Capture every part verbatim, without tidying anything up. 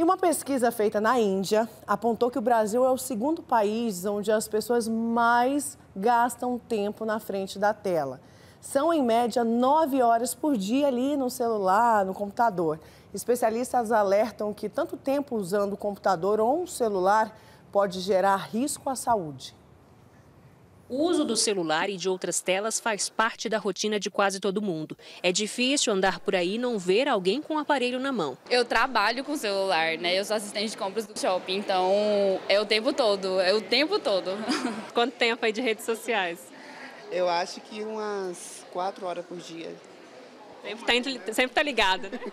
E uma pesquisa feita na Índia apontou que o Brasil é o segundo país onde as pessoas mais gastam tempo na frente da tela. São, em média, nove horas por dia ali no celular, no computador. Especialistas alertam que tanto tempo usando o computador ou um celular pode gerar risco à saúde. O uso do celular e de outras telas faz parte da rotina de quase todo mundo. É difícil andar por aí e não ver alguém com o aparelho na mão. Eu trabalho com o celular, né? Eu sou assistente de compras do shopping, então é o tempo todo, é o tempo todo. Quanto tempo aí de redes sociais? Eu acho que umas quatro horas por dia. Sempre tá, sempre tá ligado, né?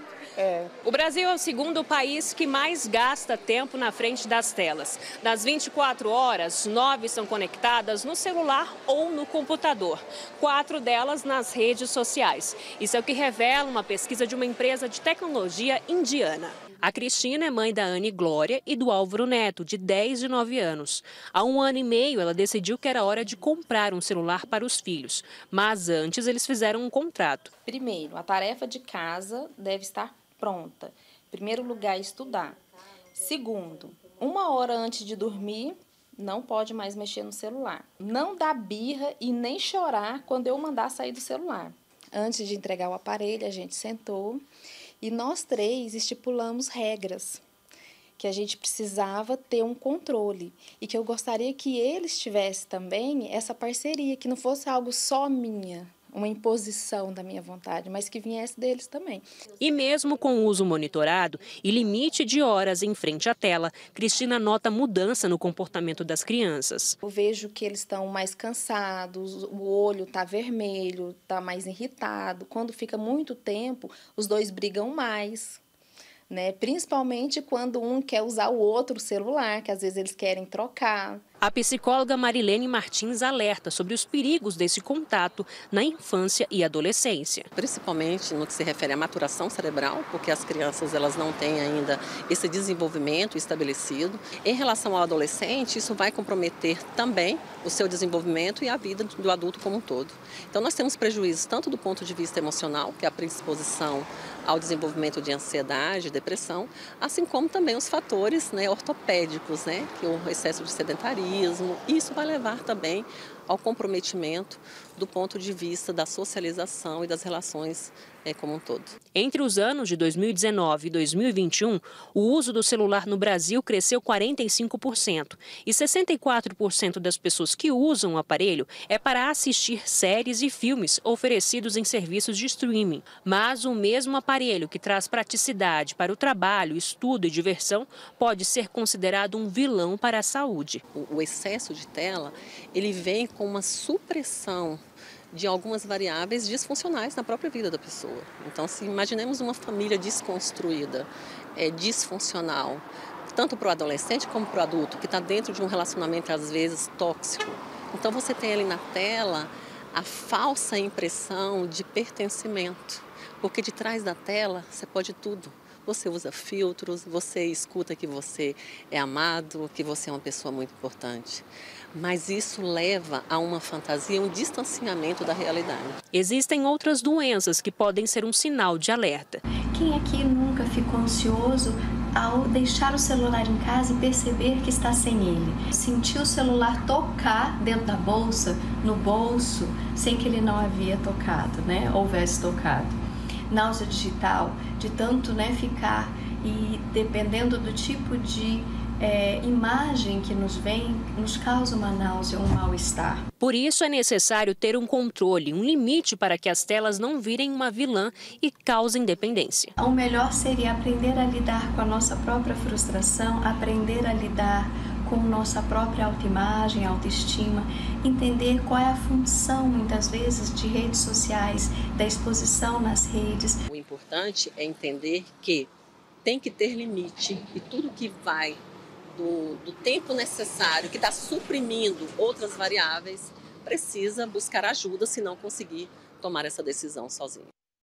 É. O Brasil é o segundo país que mais gasta tempo na frente das telas. Das vinte e quatro horas, nove são conectadas no celular ou no computador. Quatro delas nas redes sociais. Isso é o que revela uma pesquisa de uma empresa de tecnologia indiana. A Cristina é mãe da Anne Glória e do Álvaro Neto, de dez e nove anos. Há um ano e meio, ela decidiu que era hora de comprar um celular para os filhos. Mas antes, eles fizeram um contrato. Primeiro, a tarefa de casa deve estar pronta. Em primeiro lugar, estudar. Segundo, uma hora antes de dormir, não pode mais mexer no celular. Não dá birra e nem chorar quando eu mandar sair do celular. Antes de entregar o aparelho, a gente sentou e nós três estipulamos regras, que a gente precisava ter um controle e que eu gostaria que eles tivessem também essa parceria, que não fosse algo só minha, uma imposição da minha vontade, mas que viesse deles também. E mesmo com o uso monitorado e limite de horas em frente à tela, Cristina nota mudança no comportamento das crianças. Eu vejo que eles estão mais cansados, o olho está vermelho, está mais irritado. Quando fica muito tempo, os dois brigam mais, né? Principalmente quando um quer usar o outro celular, que às vezes eles querem trocar. A psicóloga Marilene Martins alerta sobre os perigos desse contato na infância e adolescência. Principalmente no que se refere à maturação cerebral, porque as crianças elas não têm ainda esse desenvolvimento estabelecido. Em relação ao adolescente, isso vai comprometer também o seu desenvolvimento e a vida do adulto como um todo. Então nós temos prejuízos tanto do ponto de vista emocional, que é a predisposição ao desenvolvimento de ansiedade, depressão, assim como também os fatores, né, ortopédicos, né, que é o excesso de sedentarismo. Isso vai levar também ao comprometimento do ponto de vista da socialização e das relações é, como um todo. Entre os anos de dois mil e dezenove e dois mil e vinte e um, o uso do celular no Brasil cresceu quarenta e cinco por cento e sessenta e quatro por cento das pessoas que usam o aparelho é para assistir séries e filmes oferecidos em serviços de streaming. Mas o mesmo aparelho que traz praticidade para o trabalho, estudo e diversão pode ser considerado um vilão para a saúde. O excesso de tela, ele vem com uma supressão de algumas variáveis disfuncionais na própria vida da pessoa. Então, se imaginemos uma família desconstruída, é, disfuncional, tanto para o adolescente como para o adulto, que está dentro de um relacionamento, às vezes, tóxico. Então, você tem ali na tela a falsa impressão de pertencimento, porque de trás da tela você pode tudo. Você usa filtros, você escuta que você é amado, que você é uma pessoa muito importante. Mas isso leva a uma fantasia, um distanciamento da realidade. Existem outras doenças que podem ser um sinal de alerta. Quem aqui nunca ficou ansioso ao deixar o celular em casa e perceber que está sem ele? Sentir o celular tocar dentro da bolsa, no bolso, sem que ele não havia tocado, né? Houvesse tocado. Náusea digital, de tanto, né, ficar e dependendo do tipo de é, imagem que nos vem, nos causa uma náusea, um mal-estar. Por isso é necessário ter um controle, um limite para que as telas não virem uma vilã e causem dependência. O melhor seria aprender a lidar com a nossa própria frustração, aprender a lidar com nossa própria autoimagem, autoestima, entender qual é a função, muitas vezes, de redes sociais, da exposição nas redes. O importante é entender que tem que ter limite e tudo que vai do, do tempo necessário, que está suprimindo outras variáveis, precisa buscar ajuda se não conseguir tomar essa decisão sozinho.